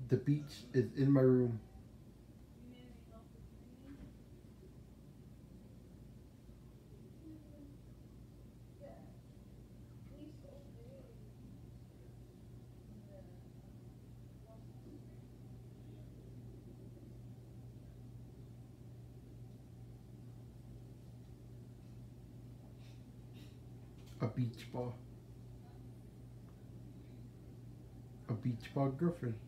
The beach is in my room. A beach ball. A beach ball girlfriend.